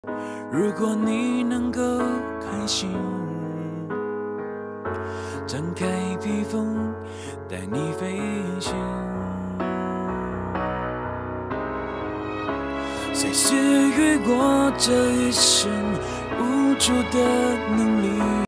如果你能够开心，展开披风，带你飞行。随岁月过这一生无助的能力。